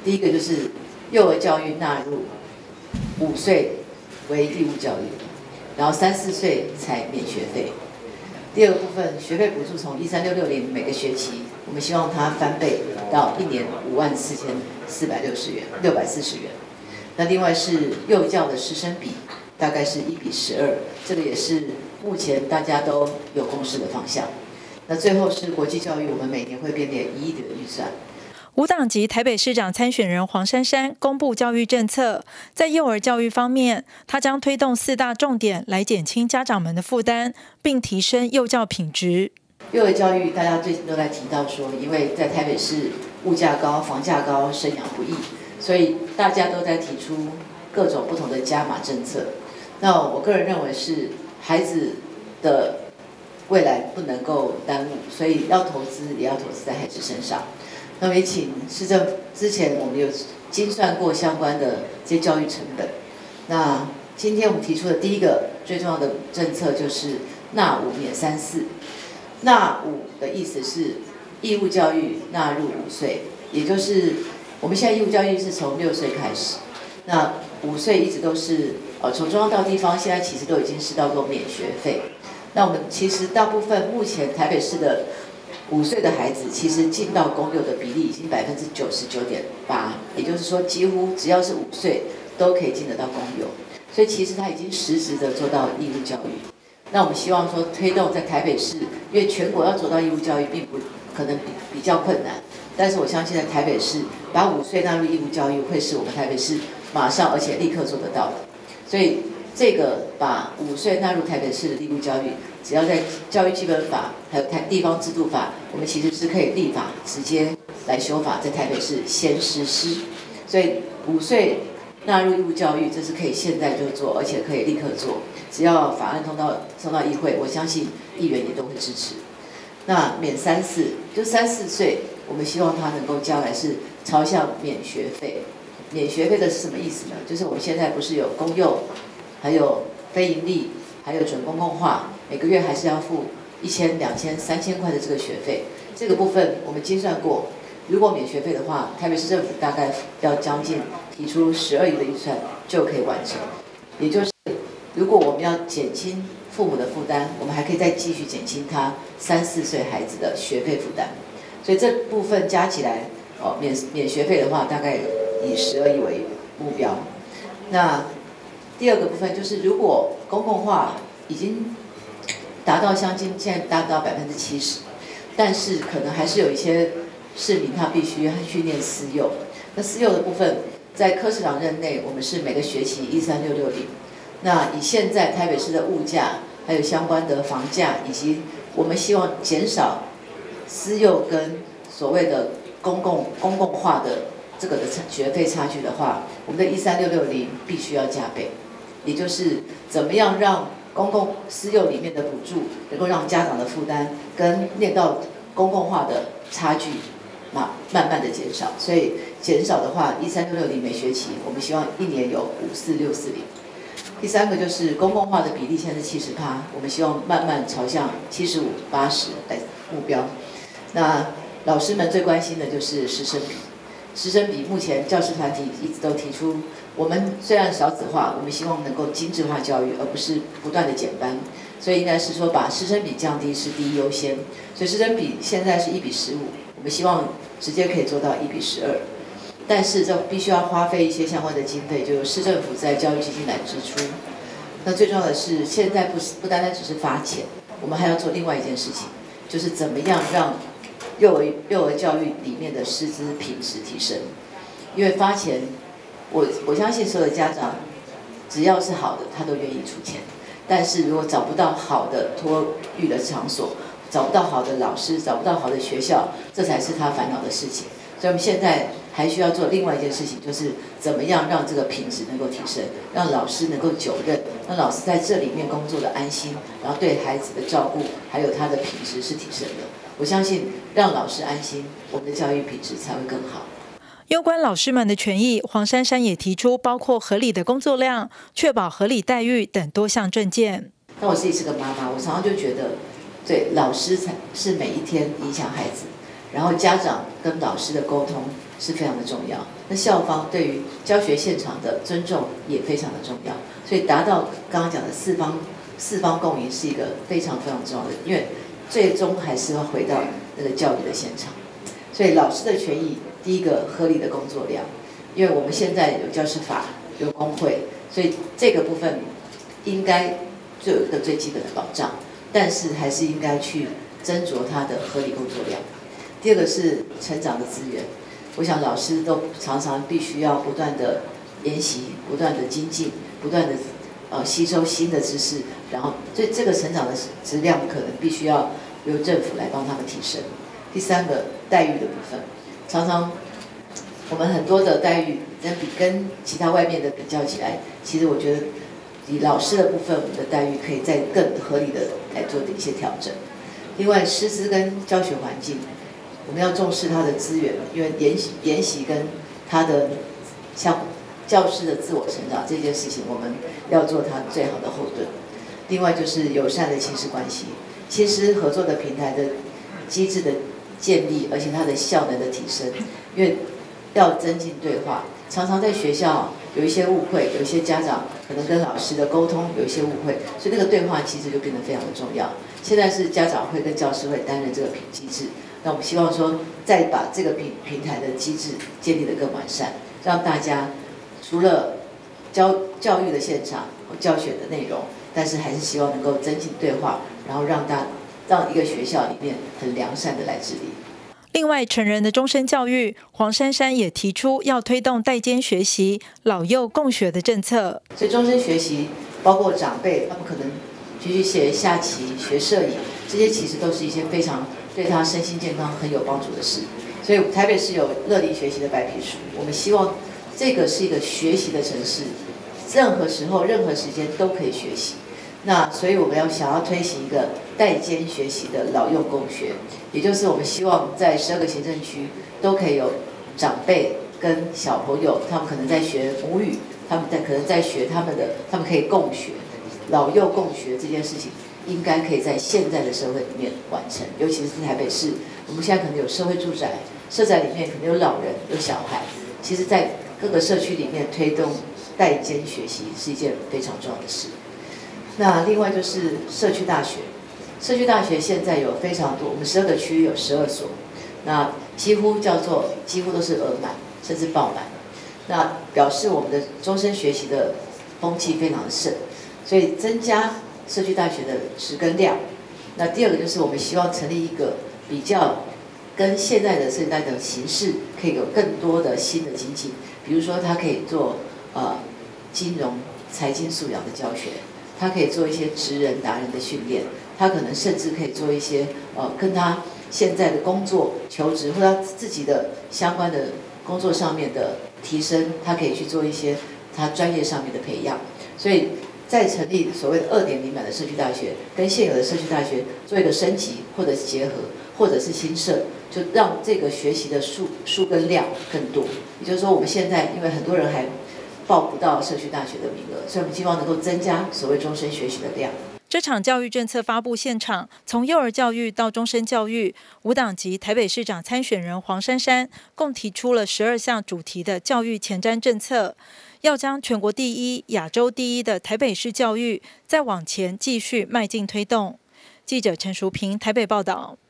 第一个就是幼儿教育纳入5岁为义务教育，然后3、4岁才免学费。第二个部分，学费补助从13660每个学期，我们希望它翻倍到1年54460元，640元。那另外是幼教的师生比，大概是1:12，这个也是目前大家都有共识的方向。那最后是国际教育，我们每年会编列1亿的预算。 无党籍台北市长参选人黄珊珊公布教育政策，在幼儿教育方面，他将推动4大重点来减轻家长们的负担，并提升幼教品质。 幼儿教育大家最近都在提到说，因为在台北市物价高、房价高、生养不易，所以大家都在提出各种不同的加码政策。那我个人认为是孩子的未来不能够耽误，所以要投资也要投资在孩子身上。那么也请市政府，之前我们有精算过相关的这些教育成本。那今天我们提出的第一个最重要的政策就是纳5免3试。纳5的意思是义务教育纳入5岁，也就是我们现在义务教育是从6岁开始，那5岁一直都是从中央到地方，现在其实都已经是到过免学费。那我们其实大部分目前台北市的5岁的孩子，其实进到公幼的比例已经99.8%，也就是说几乎只要是5岁都可以进得到公幼，所以其实他已经实质的做到义务教育。那我们希望说推动在台北市，因为全国要做到义务教育并不可能比较困难，但是我相信在台北市把5岁纳入义务教育，会是我们台北市马上而且立刻做得到的。所以这个把5岁纳入台北市的义务教育，只要在教育基本法还有地方制度法，我们其实是可以立法直接来修法，在台北市先实施。所以5岁纳入义务教育，这是可以现在就做，而且可以立刻做。只要法案送到议会，我相信议员也都会支持。那免3试，就3、4岁，我们希望他能够将来是朝向免学费。免学费的是什么意思呢？就是我们现在不是有公幼，还有非营利，还有准公共化，每个月还是要付1000、2000、3000块的这个学费。这个部分我们精算过，如果免学费的话，台北市政府大概要将近提出12亿的预算就可以完成。也就是如果我们要减轻父母的负担，我们还可以再继续减轻他3、4岁孩子的学费负担。所以这部分加起来，免学费的话，大概以12亿为目标。那第二个部分就是，如果公共化已经达到现在达到70%，但是可能还是有一些市民他必须去念私幼。那私幼的部分，在柯市长任内，我们是每个学期13660。那以现在台北市的物价，还有相关的房价，以及我们希望减少私幼跟所谓的公共化的这个的学费差距的话，我们的13660必须要加倍，也就是怎么样让私幼里面的补助能够让家长的负担跟念到公共化的差距慢慢的减少。所以减少的话，13660每学期，我们希望1年有54640。第三个就是公共化的比例现在是70%，我们希望慢慢朝向75、80来目标。那老师们最关心的就是师生比。师生比目前教师团体一直都提出，我们虽然少子化，我们希望能够精致化教育，而不是不断的减班。所以应该是说把师生比降低是第一优先。所以师生比现在是1:15，我们希望直接可以做到1:12。但是这必须要花费一些相关的经费，就由市政府在教育基金来支出。那最重要的是，现在不单单只是发钱，我们还要做另外一件事情，就是怎么样让幼儿教育里面的师资品质提升。因为发钱，我相信所有的家长，只要是好的，他都愿意出钱。但是如果找不到好的托育的场所，找不到好的老师，找不到好的学校，这才是他烦恼的事情。所以我们现在还需要做另外一件事情，就是怎么样让这个品质能够提升，让老师能够久任，让老师在这里面工作的安心，然后对孩子的照顾还有他的品质是提升的。我相信让老师安心，我们的教育品质才会更好。 有关老师们的权益，黄珊珊也提出包括合理的工作量、确保合理待遇等多项政见。 那我自己是个妈妈，我常常就觉得，对，老师才是每一天影响孩子，然后家长跟老师的沟通是非常的重要。 那校方对于教学现场的尊重也非常的重要，所以达到刚刚讲的四方共赢是一个非常非常重要的，因为最终还是要回到那个教育的现场。所以老师的权益，第一个合理的工作量，因为我们现在有教师法，有工会，所以这个部分应该就有一个最基本的保障，但是还是应该去斟酌它的合理工作量。第二个是成长的资源，我想老师都常常必须要不断的研习，不断的精进，不断的吸收新的知识，然后这个成长的质量可能必须要由政府来帮他们提升。第三个待遇的部分，常常我们很多的待遇跟其他外面的比较起来，其实我觉得以老师的部分，我们的待遇可以再更合理的来做一些调整。另外，师资跟教学环境，我们要重视他的资源，因为研习跟他的像教师的自我成长这件事情，我们要做他最好的后盾。另外就是友善的亲师关系，亲师合作的平台的机制的建立，而且它的效能的提升，因为要增进对话。常常在学校有一些误会，有一些家长可能跟老师的沟通有一些误会，所以那个对话机制就变得非常的重要。现在是家长会跟教师会担任这个机制，那我们希望说再把这个平台的机制建立得更完善，让大家除了教育的现场和教学的内容，但是还是希望能够增进对话，然后让一个学校里面很良善的来治理。 另外，成人的终身教育，黄珊珊也提出要推动代间学习、老幼共学的政策。 所以终身学习，包括长辈，他们可能去学下棋、学摄影，这些其实都是一些非常对他身心健康很有帮助的事。所以台北市有乐龄学习的白皮书，我们希望这个是一个学习的城市，任何时候、任何时间都可以学习。那所以我们想要推行一个代间学习的老幼共学，也就是我们希望在12个行政区都可以有长辈跟小朋友，他们可能在学母语，他们可能在学他们可以共学，老幼共学这件事情应该可以在现在的社会里面完成，尤其是台北市，我们现在可能有社会住宅，社宅里面可能有老人有小孩，其实在各个社区里面推动代间学习是一件非常重要的事。那另外就是社区大学，社区大学现在有非常多，我们12个区有12所，那几乎都是额满，甚至爆满。那表示我们的终身学习的风气非常的盛，所以增加社区大学的质跟量。那第二个就是我们希望成立一个比较跟现在的社区大学的形式可以有更多的新的经济，比如说它可以做金融、财经素养的教学。他可以做一些职人达人的训练，他可能甚至可以做一些跟他现在的工作求职或他自己的相关的工作上面的提升，他可以去做一些他专业上面的培养。所以再成立所谓的2.0版的社区大学，跟现有的社区大学做一个升级或者是结合，或者是新设，就让这个学习的数跟量更多。也就是说，我们现在因为很多人还报不到社区大学的名额，所以我们希望能够增加所谓终身学习的量。 这场教育政策发布现场，从幼儿教育到终身教育，5党籍台北市长参选人黄珊珊共提出了12项主题的教育前瞻政策，要将全国第一、亚洲第一的台北市教育再往前继续迈进推动。记者陈淑平台北报道。